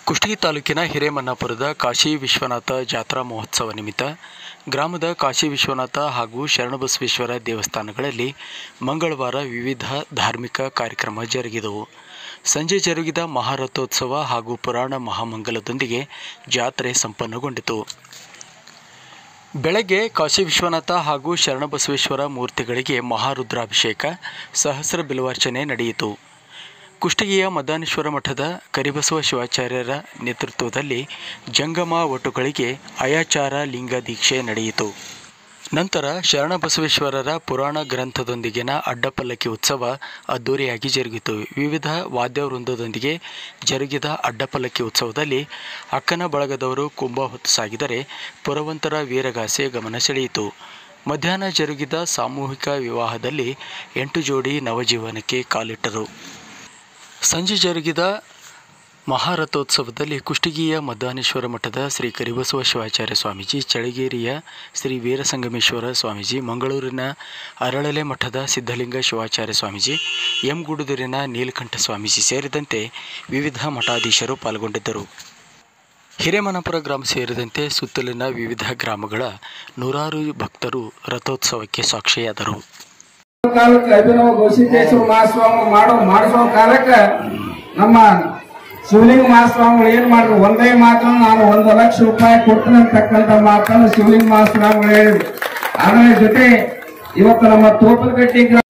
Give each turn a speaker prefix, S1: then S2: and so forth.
S1: ಕುಷ್ಟಗಿ ತಾಲೂಕಿನ ಹಿರೇಮನ್ನಾಪುರದ ಕಾಶಿ ವಿಶ್ವನಾಥ ಜಾತ್ರಾ ಮಹೋತ್ಸವ ನಿಮಿತ್ತ ಗ್ರಾಮದ ಕಾಶಿ ವಿಶ್ವನಾಥ ಹಾಗೂ ಶರಣಬಸವೇಶ್ವರ ದೇವಸ್ಥಾನಗಳಲ್ಲಿ ಮಂಗಳವಾರ ವಿವಿಧ ಧಾರ್ಮಿಕ ಕಾರ್ಯಕ್ರಮ ಜರುಗಿದವು. ಸಂಜೆ ಜರುಗಿದ ಮಹಾರಥೋತ್ಸವ ಹಾಗೂ ಪುರಾಣ ಮಹಾಮಂಗಲದೊಂದಿಗೆ ಜಾತ್ರೆ ಸಂಪನ್ನಗೊಂಡಿತು. ಬೆಳಗ್ಗೆ ಕಾಶಿ ವಿಶ್ವನಾಥ ಹಾಗೂ ಶರಣಬಸವೇಶ್ವರ ಮೂರ್ತಿಗಳಿಗೆ ಮಹಾರುದ್ರಾಭಿಷೇಕ, ಸಹಸ್ರ ಬಿಲ್ವಾರ್ಚನೆ ನಡೆಯಿತು. ಕುಷ್ಟಗಿಯ ಮದ್ದಾನೇಶ್ವರ ಮಠದ ಕರಿಬಸವ ಶಿವಾಚಾರ್ಯರ ನೇತೃತ್ವದಲ್ಲಿ ಜಂಗಮ ವಟುಗಳಿಗೆ ಅಯಾಚಾರ ಲಿಂಗ ದೀಕ್ಷೆ ನಡೆಯಿತು. ನಂತರ ಶರಣಬಸವೇಶ್ವರರ ಪುರಾಣ ಗ್ರಂಥದೊಂದಿಗಿನ ಅಡ್ಡಪಲ್ಲಕ್ಕಿ ಉತ್ಸವ ಅದ್ದೂರಿಯಾಗಿ ಜರುಗಿತು. ವಿವಿಧ ವಾದ್ಯವೃಂದದೊಂದಿಗೆ ಜರುಗಿದ ಅಡ್ಡಪಲ್ಲಕ್ಕಿ ಉತ್ಸವದಲ್ಲಿ ಅಕ್ಕನ ಬಳಗದವರು ಕುಂಭ ಹೊತ್ತು ಸಾಗಿದರೆ ಪುರವಂತರ ವೀರಗಾಸೆ ಗಮನ ಸೆಳೆಯಿತು. ಮಧ್ಯಾಹ್ನ ಜರುಗಿದ ಸಾಮೂಹಿಕ ವಿವಾಹದಲ್ಲಿ 8 ಜೋಡಿ ನವಜೀವನಕ್ಕೆ ಕಾಲಿಟ್ಟರು. ಸಂಜೆ ಜರುಗಿದ ಮಹಾರಥೋತ್ಸವದಲ್ಲಿ ಕುಷ್ಟಗಿಯ ಮದ್ದಾನೇಶ್ವರ ಮಠದ ಶ್ರೀ ಕರಿಬಸವ ಶಿವಾಚಾರ್ಯ ಸ್ವಾಮೀಜಿ, ಚಳಗೇರಿಯ ಶ್ರೀ ವೀರಸಂಗಮೇಶ್ವರ ಸ್ವಾಮೀಜಿ, ಮಂಗಳೂರಿನ ಅರಳಲೆ ಮಠದ ಸಿದ್ಧಲಿಂಗ ಶಿವಾಚಾರ್ಯ ಸ್ವಾಮೀಜಿ, ಎಂಗುಡುದೂರಿನ ನೀಲಕಂಠ ಸ್ವಾಮೀಜಿ ಸೇರಿದಂತೆ ವಿವಿಧ ಮಠಾಧೀಶರು ಪಾಲ್ಗೊಂಡಿದ್ದರು. ಹಿರೇಮನ್ನಾಪುರ ಗ್ರಾಮ ಸೇರಿದಂತೆ ಸುತ್ತಲಿನ ವಿವಿಧ ಗ್ರಾಮಗಳ ನೂರಾರು ಭಕ್ತರು ರಥೋತ್ಸವಕ್ಕೆ ಸಾಕ್ಷಿಯಾದರು.
S2: ಕಾಲಕ್ಕೆ ಅಭಿನವ ಘೋಷಿತೇಶ್ವರ ಮಹಾಸ್ವಾಮಿಗಳು ಮಾಡಿಸೋ ಕಾಲಕ್ಕೆ ನಮ್ಮ ಶಿವಲಿಂಗ ಮಹಾಸ್ವಾಮಿಗಳು ಏನ್ ಮಾಡಿದ್ರು, ಒಂದೇ ಮಾತನ್ನು ನಾನು 1 ಲಕ್ಷ ರೂಪಾಯಿ ಕೊಡ್ತೀನಿ ಅಂತಕ್ಕಂಥ ಮಾತನ್ನು ಶಿವಲಿಂಗ ಮಹಾಸ್ವಾಮಿಗಳು ಹೇಳಿದ್ರು. ಅದರ ಜೊತೆ ಇವತ್ತು ನಮ್ಮ ತೋಪಲಗಟ್ಟಿ